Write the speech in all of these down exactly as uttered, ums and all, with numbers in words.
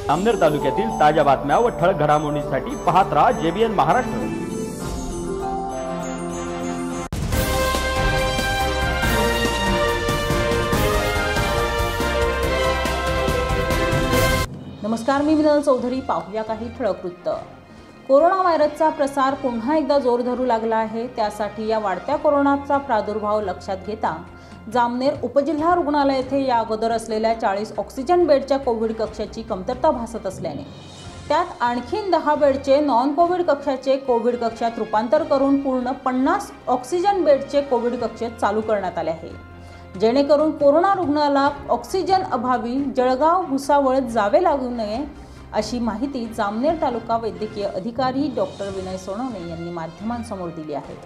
जामनेर तालुक्यातील ताज्या बातम्या व ठळक घडामोडींसाठी पाहत राहा जेबीएन महाराष्ट्र। नमस्कार, मी मिनल चौधरी। पाहूया काही ठळक वृत्त। कोरोना व्हायरसचा प्रसार पुन्हा एकदा जोर धरू लागला आहे। त्यासाठी या वाढत्या कोरोनाचा प्रादुर्भाव लक्षात घेता जामनेर उपजिल्हा रुग्णालय येथे या अगोदर असलेल्या चाळीस ऑक्सिजन बेडच्या कोविड कक्षाची कमतरता भासत असल्याने त्यात आणखीन दहा बेडचे नॉन कोविड कक्षाचे कोविड कक्षात रूपांतर करून पूर्ण पन्नास ऑक्सिजन बेडचे कोविड कक्ष चालू करण्यात आले आहे, जेणेकरून कोरोना रुग्णाला ऑक्सिजन अभावी जळगाव भुसावळत जावे लागू नये अशी माहिती जामनेर तालुका वैद्यकीय अधिकारी डॉक्टर विनय सोनवणे यांनी माध्यमांसमोर दिली आहे।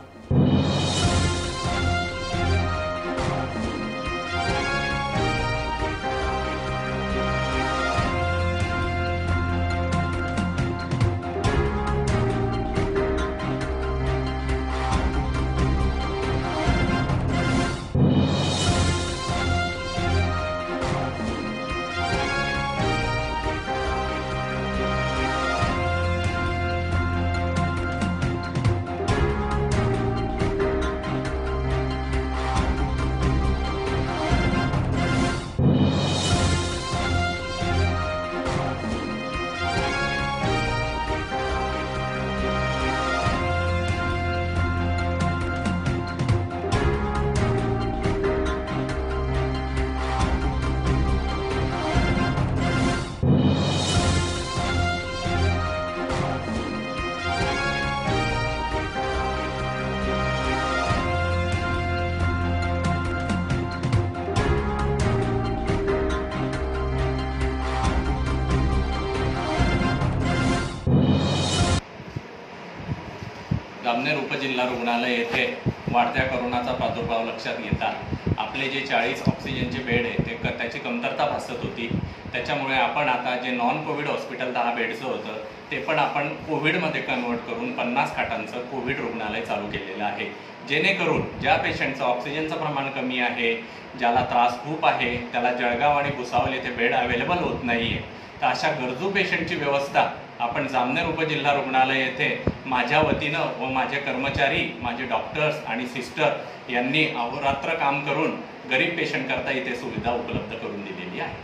जामनेर उपजिल्हा रुग्णालय येथे वाढत्या कोरोनाचा प्रादुर्भाव लक्षात घेता आपले जे चाळीस ऑक्सिजनचे बेड आहे ते क त्याची कमतरता भासत होती। त्याच्यामुळे आपण आता जे नॉन कोविड हॉस्पिटल दहा बेडचं होतं ते पण आपण कोविडमध्ये कन्वर्ट करून पन्नास खाटांचं कोविड रुग्णालय चालू केलेलं आहे, जेणेकरून ज्या पेशंटचं ऑक्सिजनचं प्रमाण कमी आहे, ज्याला त्रास खूप आहे, त्याला जळगाव आणि भुसावळ येथे बेड अवेलेबल होत नाही आहे, तर अशा गरजू पेशंटची व्यवस्था आपण जामनेर उपजिल्हा रुग्णालय येथे माझ्या वतीनं व माझे कर्मचारी, माझे डॉक्टर्स आणि सिस्टर यांनी अहोरात्र काम करून गरीब पेशंट करता इथे सुविधा उपलब्ध करून दिलेली आहे।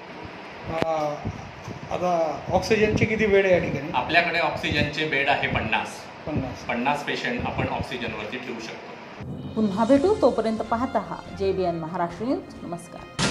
आता ऑक्सिजनचे किती बेड आहे या ठिकाणी? आपल्याकडे ऑक्सिजनचे बेड आहे पन्नास पन्नास पन्नास पेशंट आपण ऑक्सिजनवरती ठेवू शकतो। पुन्हा भेटू, तोपर्यंत पाहत रहा जेबीएन महाराष्ट्र न्यूज। नमस्कार।